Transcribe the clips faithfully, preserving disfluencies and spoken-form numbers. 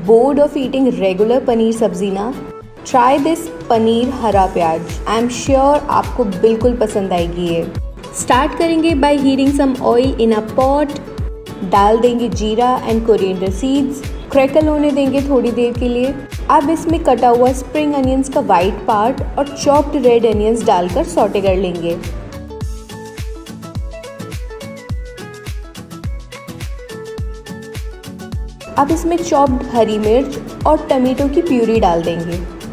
bored of eating regular paneer सब्जी ना, try this paneer हरा प्याज। आई एम श्योर आपको बिल्कुल पसंद आएगी ये। स्टार्ट करेंगे by heating some oil in a pot. डाल देंगे जीरा एंड कोरिएंडर सीड्स, क्रैकल होने देंगे थोड़ी देर के लिए। अब इसमें कटा हुआ स्प्रिंग अनियंस का वाइट पार्ट और चॉप्ड रेड अनियंस डालकर सॉटे कर लेंगे। अब इसमें चॉप्ड हरी मिर्च और टमाटो की प्यूरी डाल देंगे।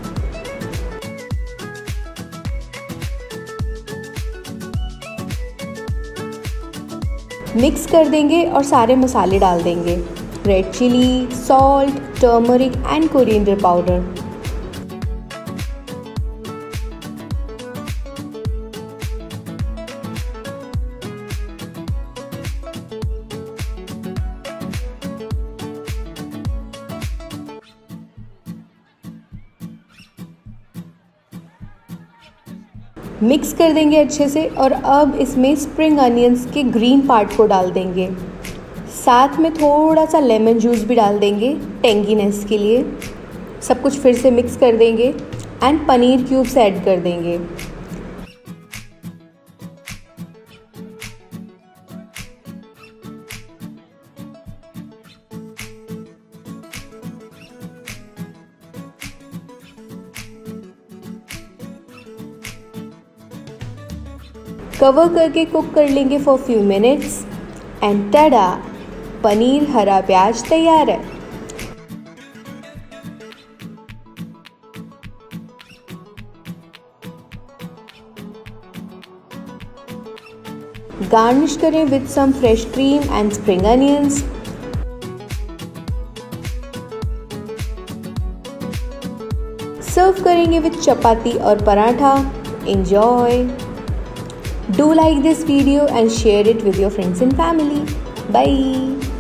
मिक्स कर देंगे और सारे मसाले डाल देंगे, red chilli, salt, turmeric and coriander powder. Mix कर देंगे अच्छे से और अब इसमें स्प्रिंग अनियंस के ग्रीन पार्ट को डाल देंगे। साथ में थोड़ा सा लेमन जूस भी डाल देंगे टेंगीनेस के लिए। सब कुछ फिर से मिक्स कर देंगे एंड पनीर क्यूब्स ऐड कर देंगे। कवर करके कुक कर लेंगे for few minutes and tada, paneer हरा प्याज तैयार है। गार्निश करें with some fresh cream and spring onions. Serve करेंगे विद चपाती और paratha. Enjoy! Do like this video and share it with your friends and family. Bye.